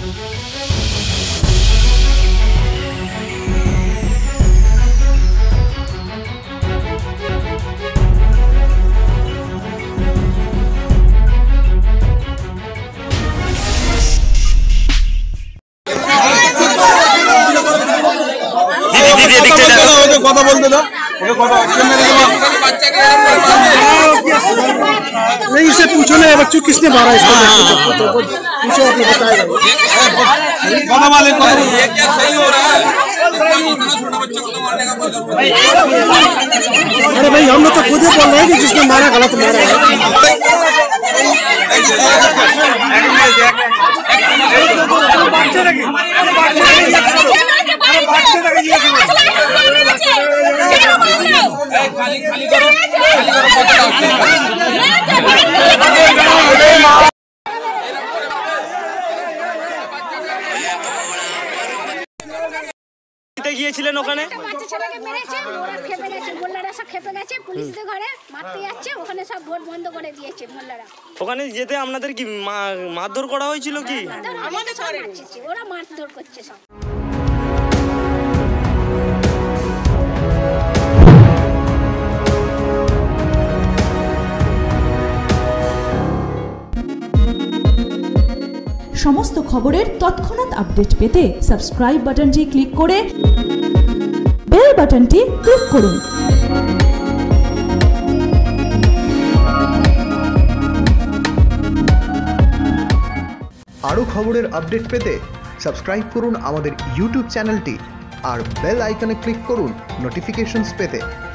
কথা বলতে দাও, नहीं इसे पूछो ना बच्चों किसने मारा इसको, पूछो आपने बताएगा। ये क्या सही हो रहा है? छोटा बच्चा को तो मारने का कोई जरूरत नहीं। अरे भाई हम लोग तो खुद ही बोल रहे हैं कि जिसने मारा गलत मारा है। গিয়েছিলেন ওখানে বাচ্চা ছেলেকে মেরেছে, ওরা খেপে গেছে, মোল্লারা সব খেপে গেছে, পুলিশদের ঘরে মারতে যাচ্ছে, ওখানে সব ভোট বন্ধ করে দিয়েছে মোল্লারা। ওখানে যেতে আপনাদের কি মারধর করা হয়েছিল কি? আমাদের সব মারছে, ওরা মারধর করছে সব। সমস্ত খবরের তৎক্ষণাৎ আপডেট পেতে সাবস্ক্রাইব বাটনটি ক্লিক করে বেল বাটনটি ক্লিক করুন। আরও খবরের আপডেট পেতে সাবস্ক্রাইব করুন আমাদের ইউটিউব চ্যানেলটি আর বেল আইকনে ক্লিক করুন নোটিফিকেশনস পেতে।